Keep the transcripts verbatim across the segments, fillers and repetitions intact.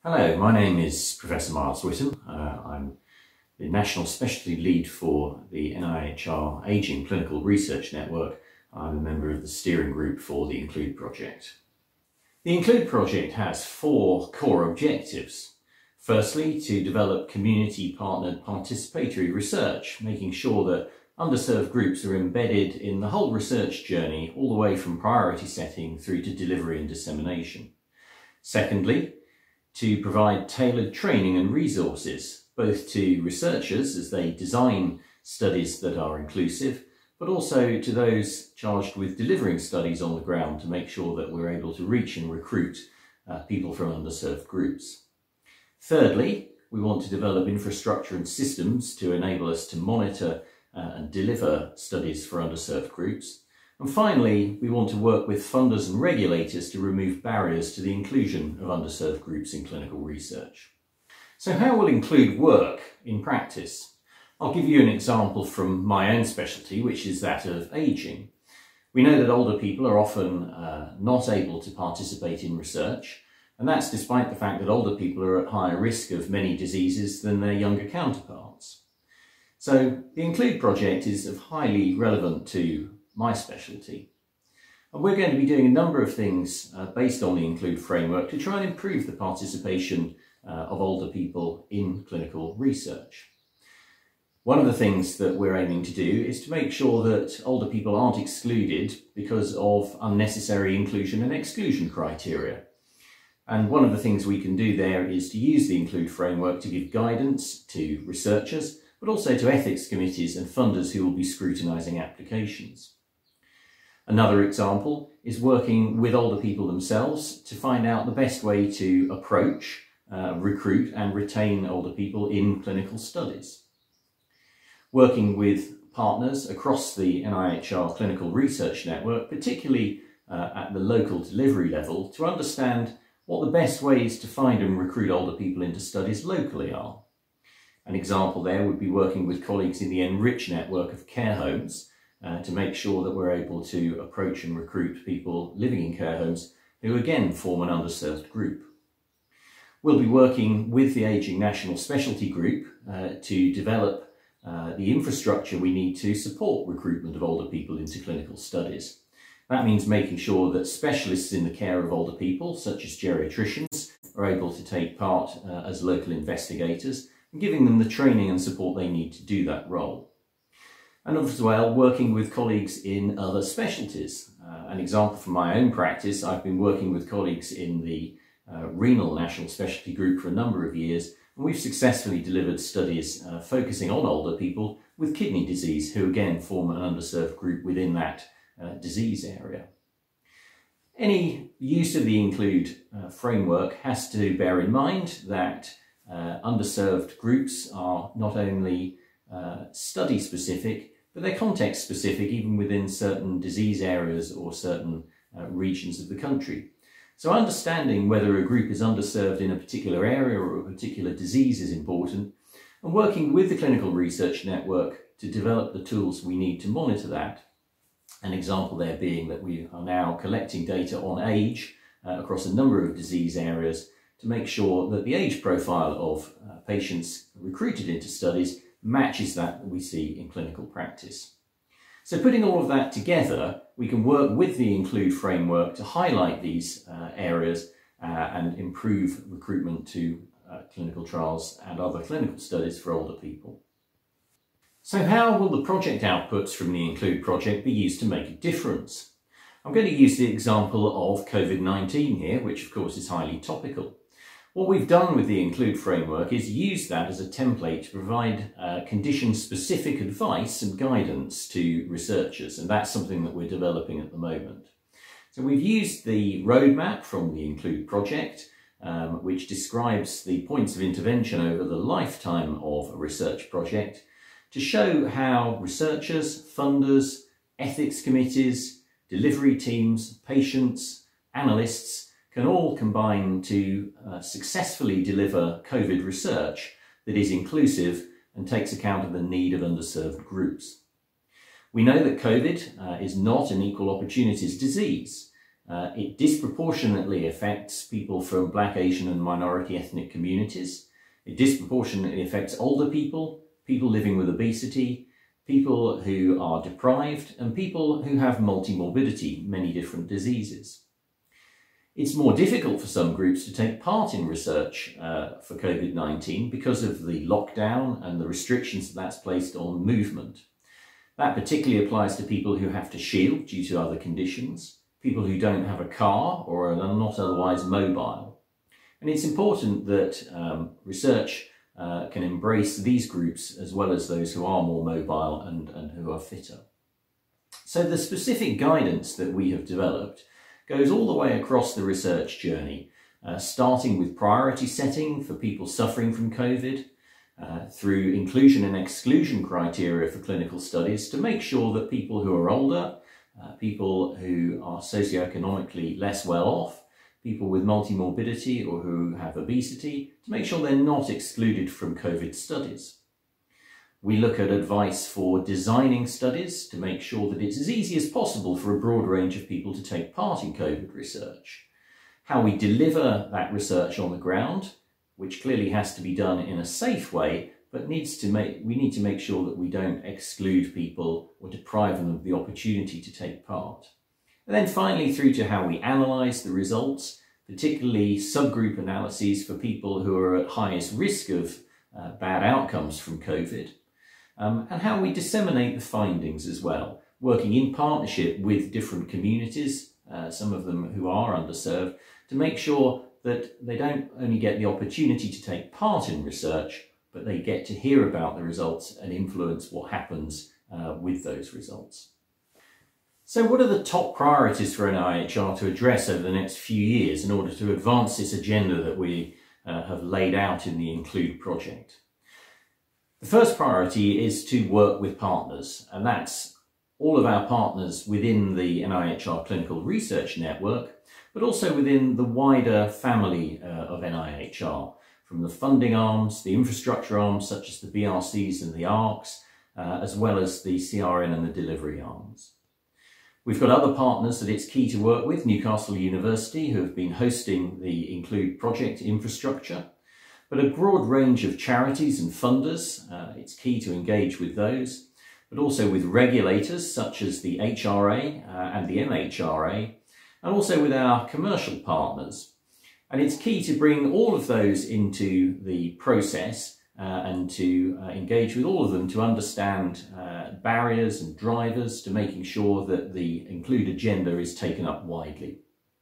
Hello, my name is Professor Miles Witham. Uh, I'm the National Specialty Lead for the N I H R Ageing Clinical Research Network. I'm a member of the steering group for the INCLUDE project. The INCLUDE project has four core objectives. Firstly, to develop community-partnered participatory research, making sure that underserved groups are embedded in the whole research journey, all the way from priority setting through to delivery and dissemination. Secondly, to provide tailored training and resources, both to researchers as they design studies that are inclusive, but also to those charged with delivering studies on the ground to make sure that we're able to reach and recruit uh, people from underserved groups. Thirdly, we want to develop infrastructure and systems to enable us to monitor uh, and deliver studies for underserved groups. And finally, we want to work with funders and regulators to remove barriers to the inclusion of underserved groups in clinical research. So how will INCLUDE work in practice? I'll give you an example from my own specialty, which is that of ageing. We know that older people are often uh, not able to participate in research, and that's despite the fact that older people are at higher risk of many diseases than their younger counterparts. So the INCLUDE project is of highly relevant to my specialty. And we're going to be doing a number of things uh, based on the INCLUDE framework to try and improve the participation uh, of older people in clinical research. One of the things that we're aiming to do is to make sure that older people aren't excluded because of unnecessary inclusion and exclusion criteria. And one of the things we can do there is to use the INCLUDE framework to give guidance to researchers, but also to ethics committees and funders who will be scrutinising applications. Another example is working with older people themselves to find out the best way to approach, uh, recruit and retain older people in clinical studies. Working with partners across the N I H R Clinical Research Network, particularly uh, at the local delivery level, to understand what the best ways to find and recruit older people into studies locally are. An example there would be working with colleagues in the NIHR network of care homes uh, to make sure that we're able to approach and recruit people living in care homes who again form an underserved group. We'll be working with the Ageing National Specialty Group uh, to develop uh, the infrastructure we need to support recruitment of older people into clinical studies. That means making sure that specialists in the care of older people, such as geriatricians, are able to take part uh, as local investigators, and giving them the training and support they need to do that role. And as well, working with colleagues in other specialties. Uh, an example from my own practice, I've been working with colleagues in the uh, Renal National Specialty Group for a number of years, and we've successfully delivered studies uh, focusing on older people with kidney disease, who again form an underserved group within that uh, disease area. Any use of the INCLUDE uh, framework has to bear in mind that Uh, underserved groups are not only uh, study specific, but they're context specific even within certain disease areas or certain uh, regions of the country. So understanding whether a group is underserved in a particular area or a particular disease is important, and working with the clinical research network to develop the tools we need to monitor that. An example there being that we are now collecting data on age uh, across a number of disease areas to make sure that the age profile of uh, patients recruited into studies matches that that we see in clinical practice. So putting all of that together, we can work with the INCLUDE framework to highlight these uh, areas uh, and improve recruitment to uh, clinical trials and other clinical studies for older people. So how will the project outputs from the INCLUDE project be used to make a difference? I'm going to use the example of COVID nineteen here, which of course is highly topical. What we've done with the INCLUDE framework is use that as a template to provide uh, condition-specific advice and guidance to researchers, and that's something that we're developing at the moment. So we've used the roadmap from the INCLUDE project, um, which describes the points of intervention over the lifetime of a research project, to show how researchers, funders, ethics committees, delivery teams, patients, analysts can all combine to uh, successfully deliver COVID research that is inclusive and takes account of the need of underserved groups. We know that COVID uh, is not an equal opportunities disease, Uh, it disproportionately affects people from Black, Asian and minority ethnic communities. It disproportionately affects older people, people living with obesity, people who are deprived, and people who have multimorbidity, many different diseases. It's more difficult for some groups to take part in research uh, for COVID nineteen because of the lockdown and the restrictions that that's placed on movement. That particularly applies to people who have to shield due to other conditions, people who don't have a car or are not otherwise mobile. And it's important that um, research uh, can embrace these groups as well as those who are more mobile and, and who are fitter. So the specific guidance that we have developed goes all the way across the research journey, uh, starting with priority setting for people suffering from COVID, uh, through inclusion and exclusion criteria for clinical studies to make sure that people who are older, uh, people who are socioeconomically less well off, people with multimorbidity or who have obesity, to make sure they're not excluded from COVID studies. We look at advice for designing studies to make sure that it's as easy as possible for a broad range of people to take part in COVID research. How we deliver that research on the ground, which clearly has to be done in a safe way, but needs to make, we need to make sure that we don't exclude people or deprive them of the opportunity to take part. And then finally through to how we analyse the results, particularly subgroup analyses for people who are at highest risk of uh, bad outcomes from COVID. Um, and how we disseminate the findings as well, working in partnership with different communities, uh, some of them who are underserved, to make sure that they don't only get the opportunity to take part in research, but they get to hear about the results and influence what happens uh, with those results. So what are the top priorities for N I H R to address over the next few years in order to advance this agenda that we uh, have laid out in the Include project? The first priority is to work with partners, and that's all of our partners within the N I H R Clinical Research Network, but also within the wider family uh, of N I H R, from the funding arms, the infrastructure arms such as the B R Cs and the A R Cs, uh, as well as the C R N and the delivery arms. We've got other partners that it's key to work with, Newcastle University, who have been hosting the Include project infrastructure, but a broad range of charities and funders. Uh, it's key to engage with those, but also with regulators such as the H R A uh, and the N H R A, and also with our commercial partners. And it's key to bring all of those into the process uh, and to uh, engage with all of them to understand uh, barriers and drivers to making sure that the Include agenda is taken up widely.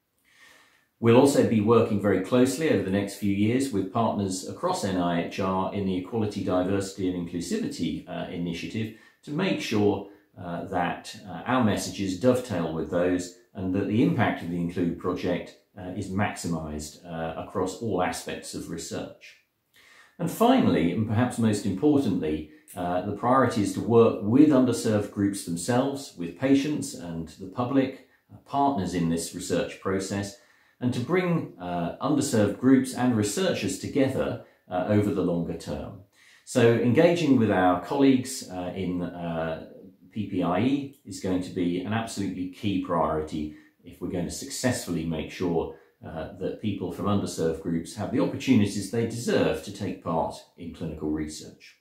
We'll also be working very closely over the next few years with partners across N I H R in the Equality, Diversity and Inclusivity uh, initiative to make sure uh, that uh, our messages dovetail with those and that the impact of the Include project uh, is maximised uh, across all aspects of research. And finally, and perhaps most importantly, uh, the priority is to work with underserved groups themselves, with patients and the public, uh, partners in this research process, and to bring uh, underserved groups and researchers together uh, over the longer term. So engaging with our colleagues uh, in uh, P P I E is going to be an absolutely key priority if we're going to successfully make sure uh, that people from underserved groups have the opportunities they deserve to take part in clinical research.